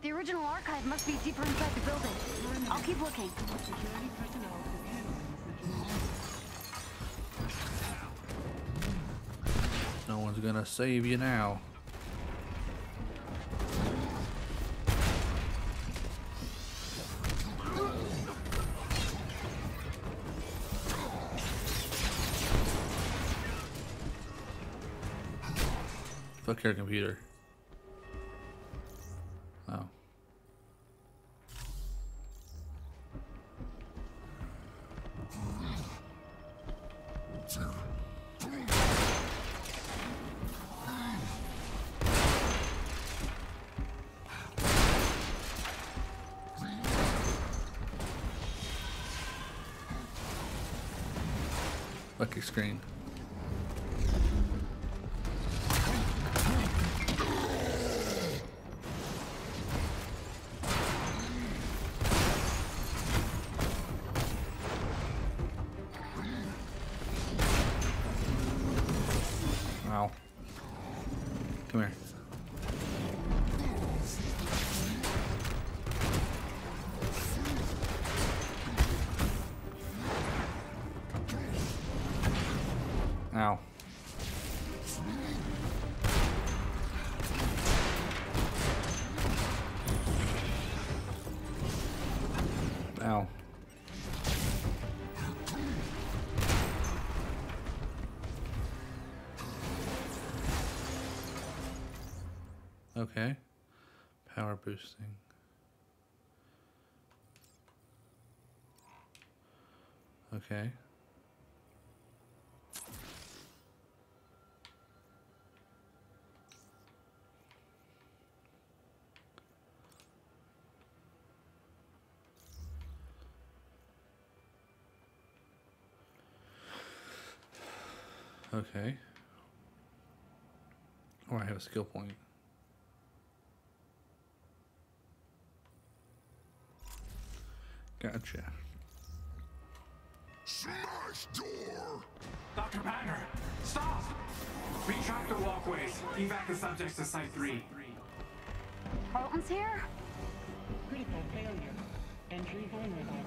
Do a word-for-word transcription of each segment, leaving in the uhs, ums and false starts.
The original archive must be deeper inside the building. I'll keep looking. No one's gonna save you now. Fuck your computer. Oh. Lucky screen. Wow. Come here. Ow. Ow. Okay. Power boosting. Okay. Okay. Oh, I have a skill point. Gotcha. Smash door! Doctor Banner, stop! Retract the walkways. Evac the subjects to Site three. Carlton's here? Critical failure. Entry vulnerable.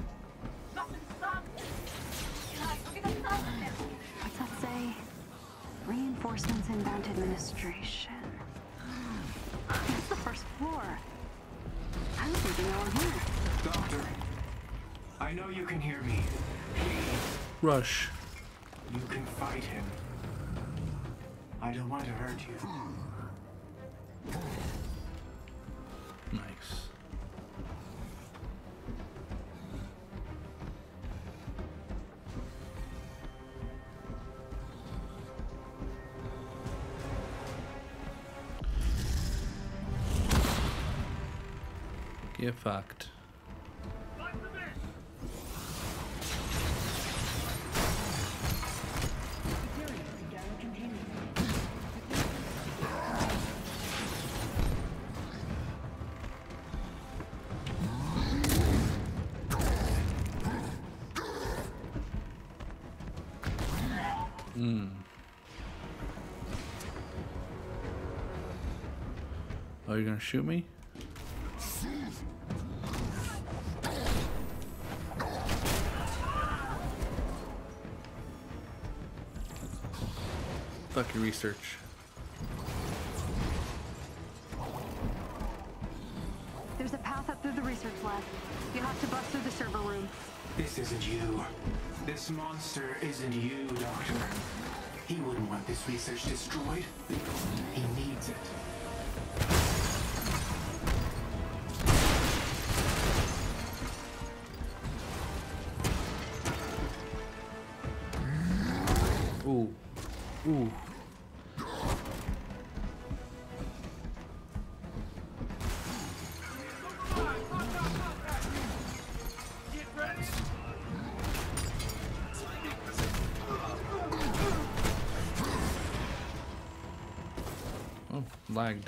What's that say? Reinforcements inbound administration. That's the first floor. I was thinking along here. Doctor, I know you can hear me. Please, Rush. you can fight him. I don't want to hurt you. Nice. Get fucked. Hmm. Oh, you're gonna shoot me? Fuck your research. There's a path up through the research lab. You have to bust through the server room. This isn't you. This monster isn't you, Doctor. He wouldn't want this research destroyed. He needs it. Ooh. Ooh. Oh, lagged.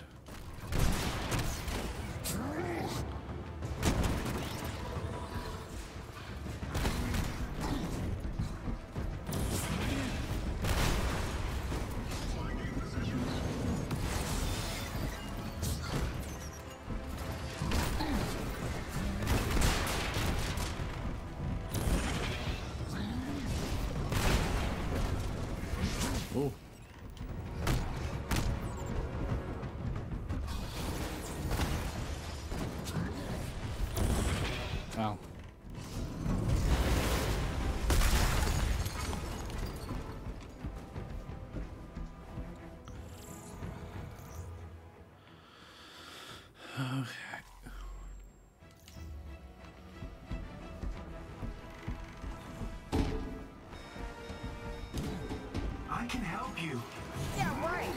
Okay. I can help you. Yeah, right.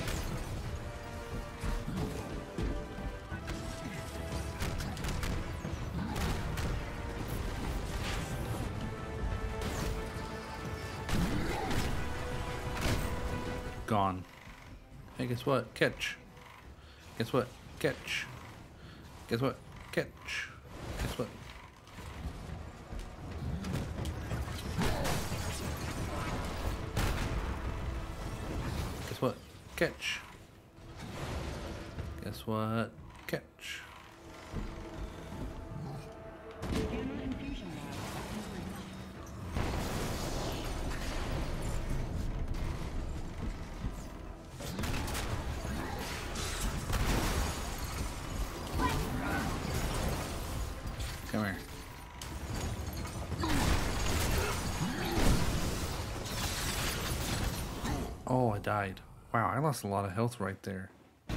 Gone. Hey, guess what? Catch. Guess what? Catch. Guess what? Catch. Guess what? Guess what? Catch. Guess what? Catch. Gamma infusion lab up and running. Come here. Oh, I died. Wow, I lost a lot of health right there.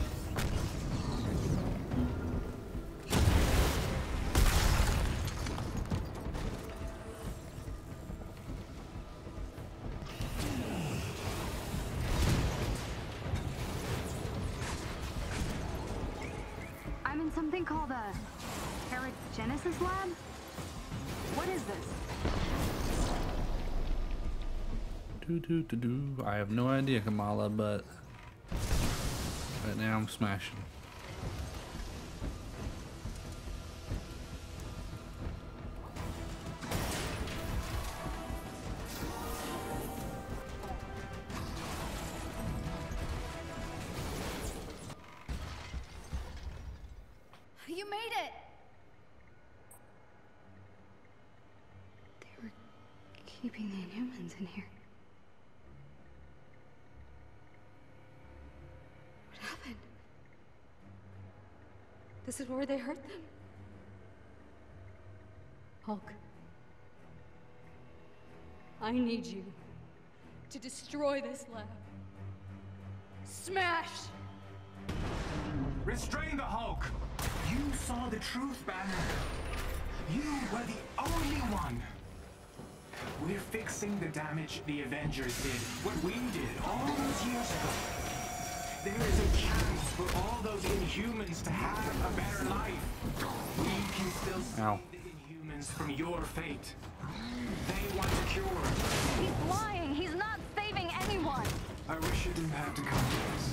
I'm in something called a Paragenesis lab? What is this? Do do do do. I have no idea, Kamala, but right now I'm smashing. You made it! They were keeping the Inhumans in here. What happened? This is where they hurt them? Hulk. I need you to destroy this lab. Smash! Restrain the Hulk! You saw the truth, Banner. You were the only one. We're fixing the damage the Avengers did. What we did all those years ago. There is a chance for all those Inhumans to have a better life. We can still save Ow. the Inhumans from your fate. They want a cure. He's lying! He's not saving anyone! I wish it didn't have to come to this.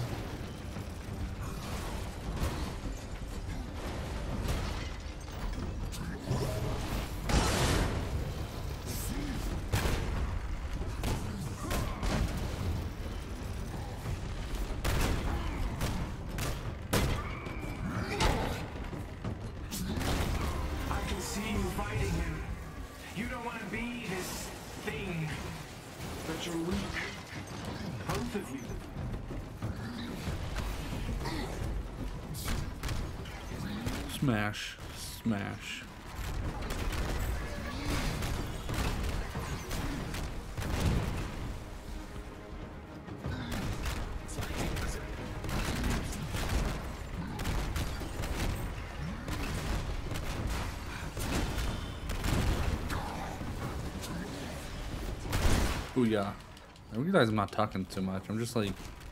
I can see you fighting him. You don't want to be this thing, but you're weak. Both of you. Smash. Smash. Booyah. I realize I'm not talking too much. I'm just like...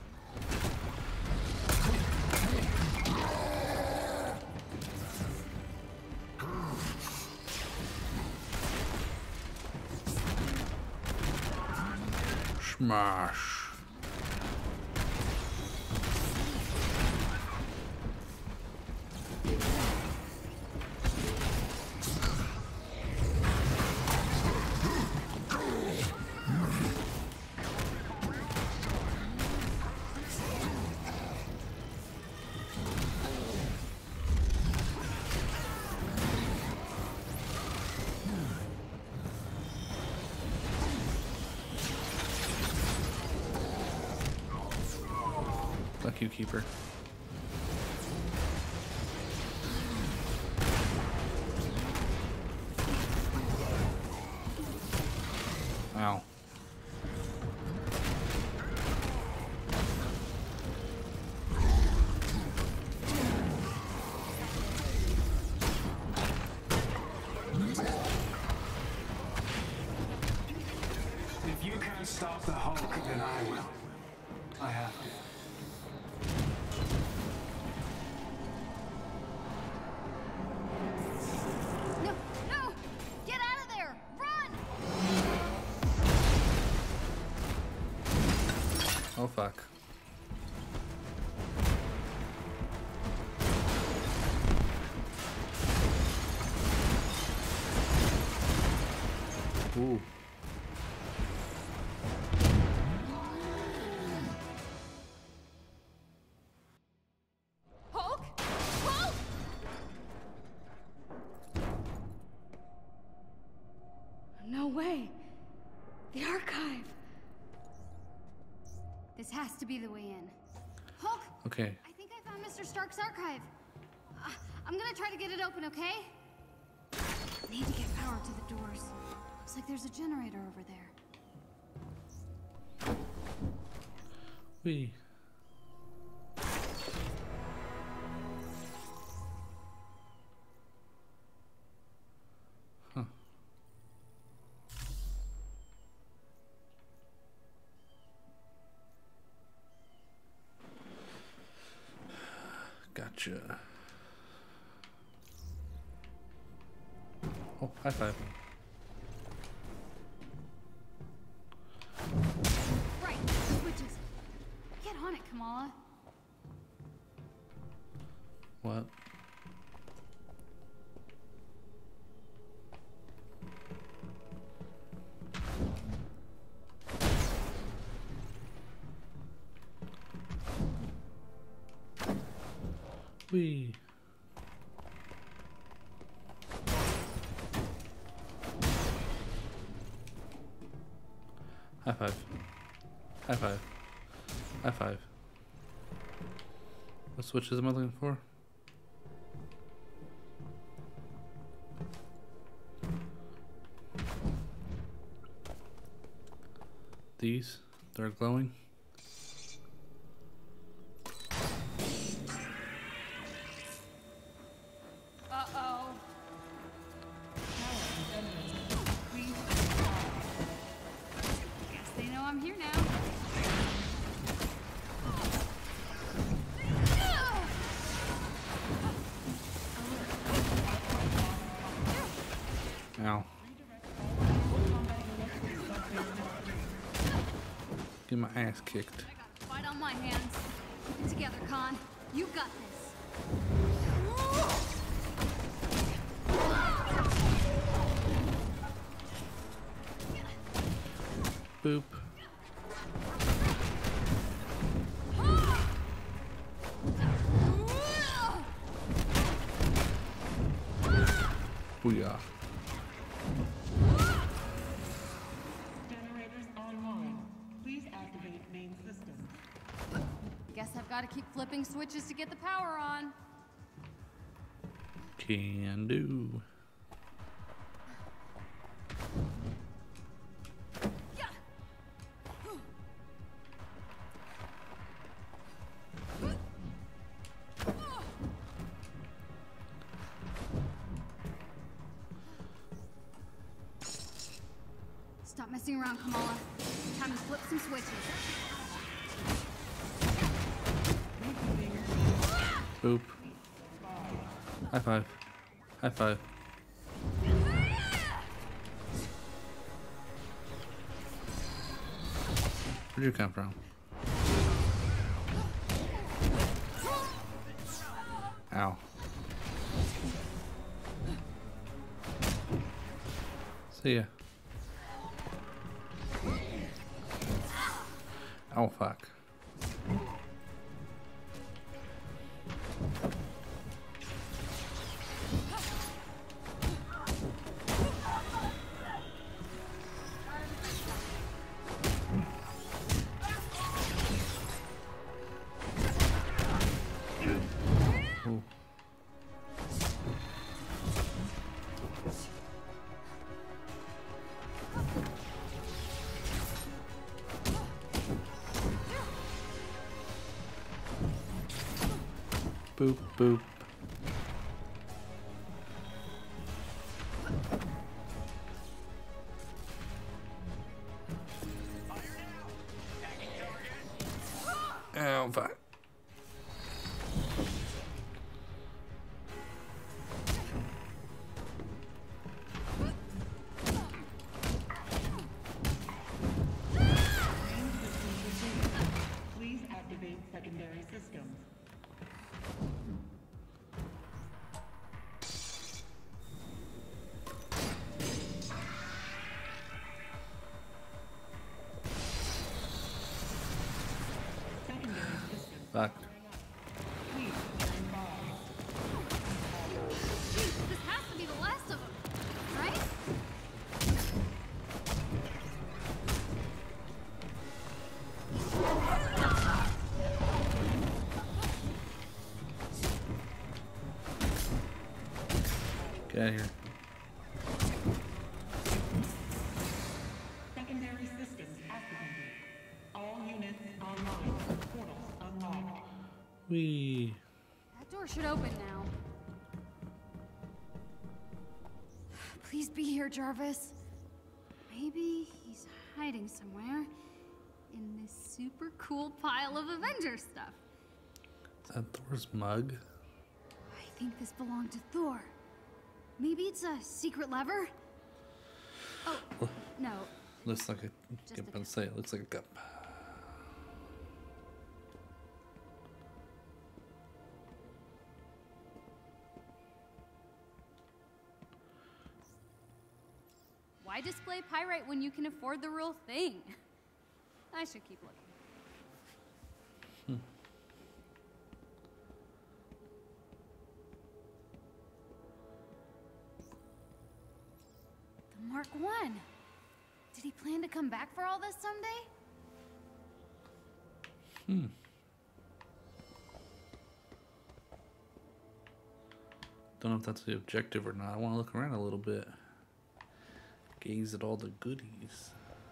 Smash. Fuck you, Keeper. Ow. I will. I have to. No, no! Get out of there! Run! Oh fuck. Ooh. Hulk? Hulk! No way. The archive. This has to be the way in. Hulk! Okay. I think I found Mister Stark's archive. Uh, I'm gonna try to get it open, okay? Need to get power to the doors. Looks like there's a generator over there. Wee. Huh. Gotcha. Oh, high five. Right, switches. Get on it, Kamala. What? Wee. High five. High five. High five. What switches am I looking for? These? They're glowing? Uh-oh. Guess they know I'm here now. Ow. Get my ass kicked. I got a fight on my hands. Keep it together, Khan. You got this. Boop. Booyah. Generators online. Please activate main systems. Guess I've got to keep flipping switches to get the power on. Can do. Stop messing around, Kamala. Time to flip some switches. Boop. High five. High five. Where'd you come from? Ow. See ya. Oh fuck. Ooh. Boop, boop. Get out of here. Secondary systems activated. All units online. Portals unlocked. Whee. That door should open now. Please be here, Jarvis. Maybe he's hiding somewhere in this super cool pile of Avengers stuff. Is that Thor's mug? I think this belonged to Thor. Maybe it's a secret lever? Oh, no. Looks like a, Just I'm a gonna say it looks like a cup. Why display pyrite when you can afford the real thing? I should keep looking. Hmm. The Mark One. Did he plan to come back for all this someday? Hmm. Don't know if that's the objective or not. I want to look around a little bit. Gaze at all the goodies.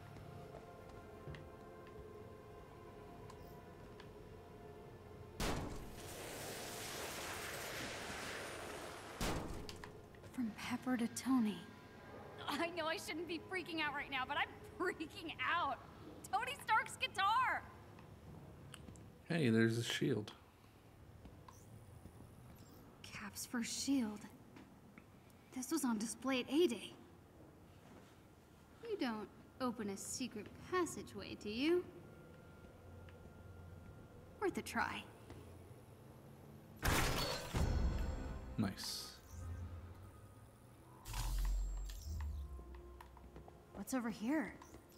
From Pepper to Tony. I know I shouldn't be freaking out right now, but I'm freaking out. Tony Stark's guitar! Hey, there's a shield. Cap's first shield. This was on display at A-Day. You don't open a secret passageway, do you? Worth a try. Nice. What's over here?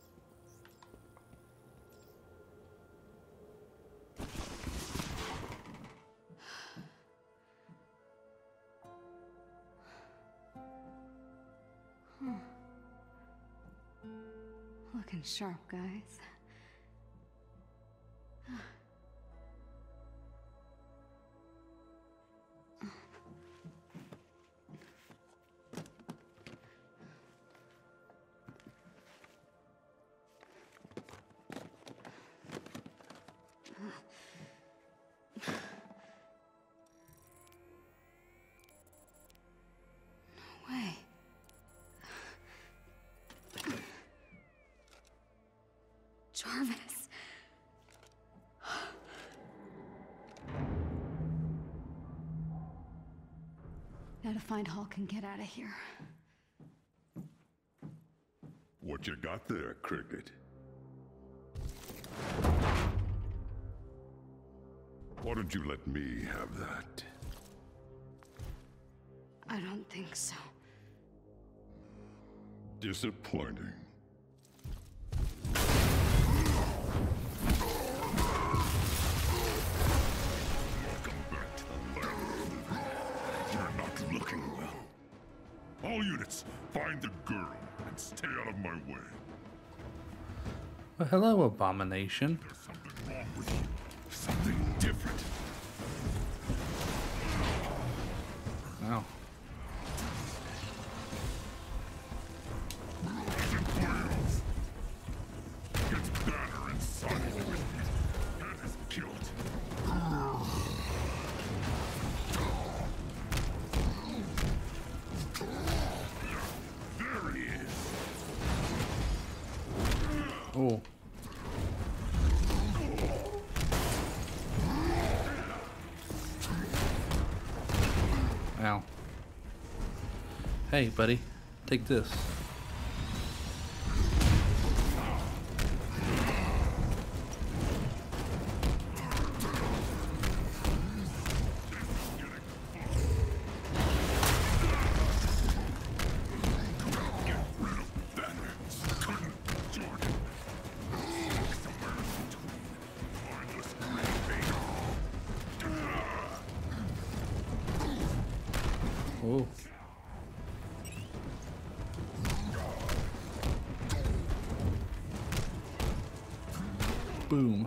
Huh. Looking sharp, guys. Jarvis. Now to find Hulk and get out of here. What you got there, Cricket? Why don't you let me have that? I don't think so. Disappointing. All units, find the girl and stay out of my way. Well, hello, Abomination. There's something wrong with you. Something different. Wow. Gets Banner inside with it. That is killed. Oh. Ow. Hey, buddy. Take this. Oh. Boom.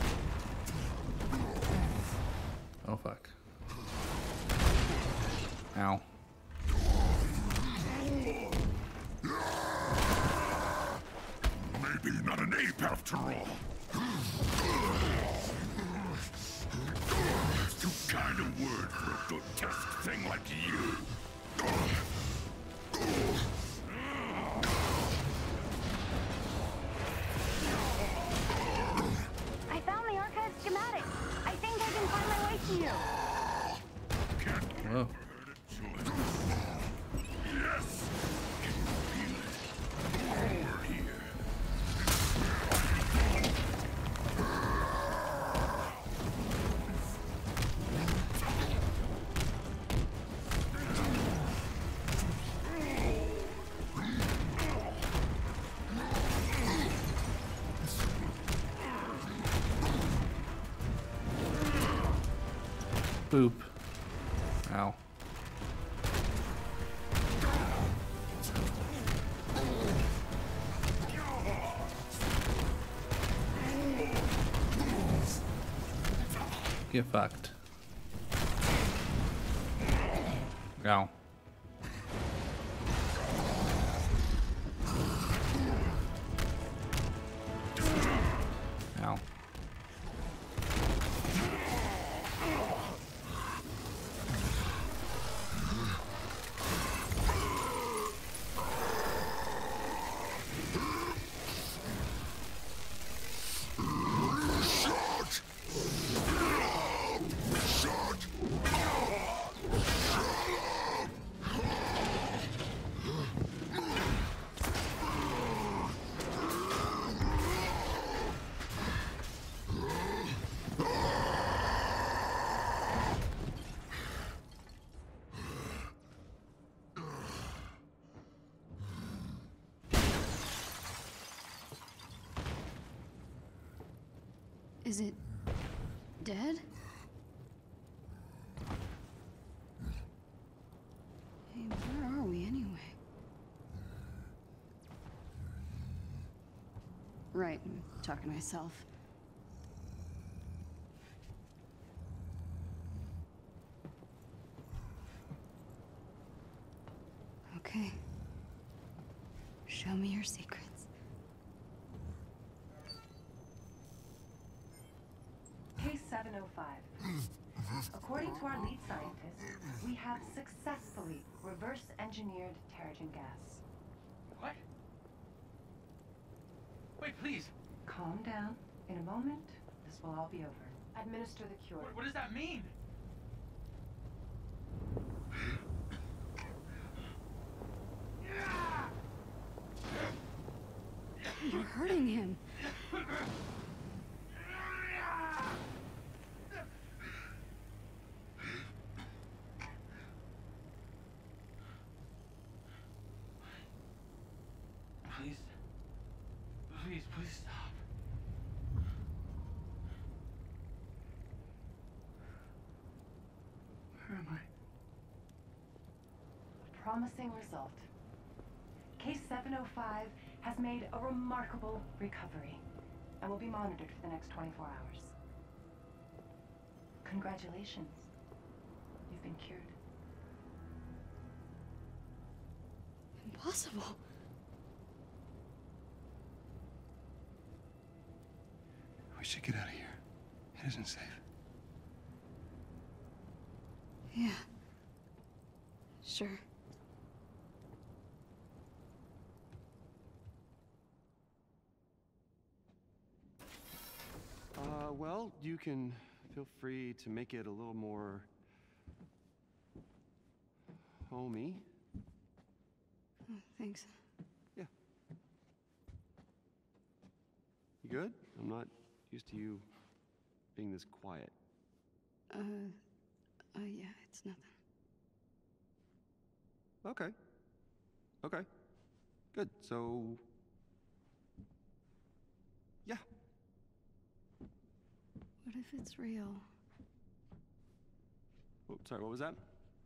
Oh fuck. Ow. Maybe not an ape after all. It's too kind a word for a grotesque thing like you. I found the archive schematic. I think I can find my way to you. Whoa. Yes! Can you feel it? Over here. Boop. Ow. Get fucked. Ow. Ow. Is it dead? Hey, where are we anyway? Right, I'm talking to myself. Okay. Show me your secrets. Case seven oh five. According to our lead scientist, we have successfully reverse-engineered Terrigen gas. What? Wait, please. Calm down. In a moment, this will all be over. Administer the cure. What, what does that mean? You're hurting him. Please. Please, please stop. Where am I? A promising result. Case seven oh five has made a remarkable recovery and will be monitored for the next twenty-four hours. Congratulations. You've been cured. Impossible. We should get out of here. It isn't safe. Yeah. Sure. Uh, well, you can feel free to make it a little more homey. Oh, thanks. Yeah. You good? I'm not used to you being this quiet. Uh, uh, yeah, it's nothing. Okay. Okay. Good. So, yeah. What if it's real? Oh, sorry, what was that?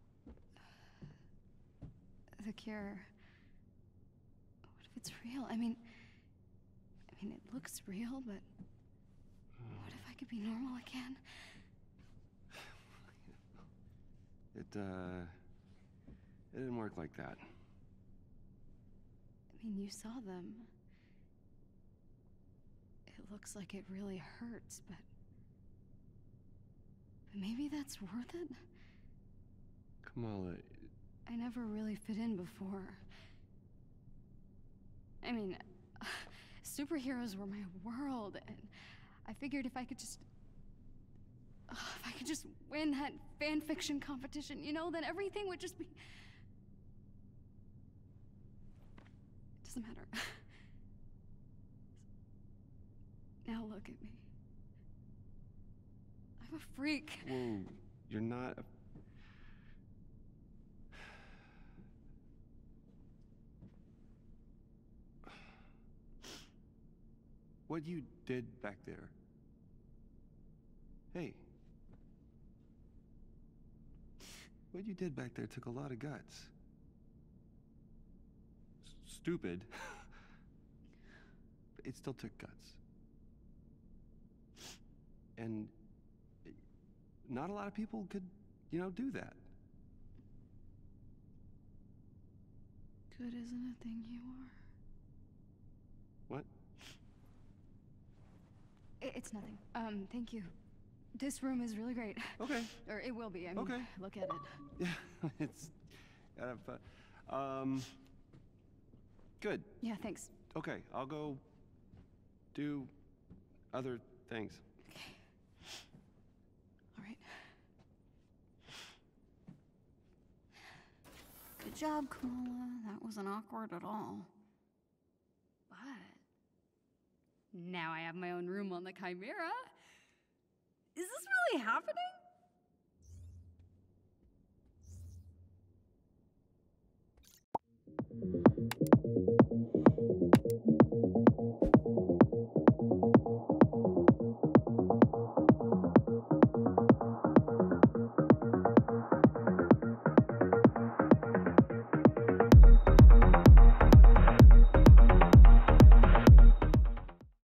The cure. What if it's real? I mean, I mean, it looks real, but what if I could be normal again? It, uh, It didn't work like that. I mean, you saw them. It looks like it really hurts, but... but maybe that's worth it? Kamala... I never really fit in before. I mean, superheroes were my world, and I figured if I could just... Uh, if I could just win that fan fiction competition, you know, then everything would just be... It doesn't matter. Now look at me. I'm a freak. Whoa, you're not a... What you did back there. Hey. What you did back there took a lot of guts. S- stupid. But it still took guts. And it- not a lot of people could, you know, do that. Good isn't a thing you are. What? I- It's nothing. Um, thank you. This room is really great. Okay. Or it will be. I mean, Okay. look at it. Yeah, it's kind of fun. Um, good. Yeah, thanks. Okay, I'll go do other things. Okay. All right. Good job, Kamala. That wasn't awkward at all. But now I have my own room on the Chimera. Is this really happening?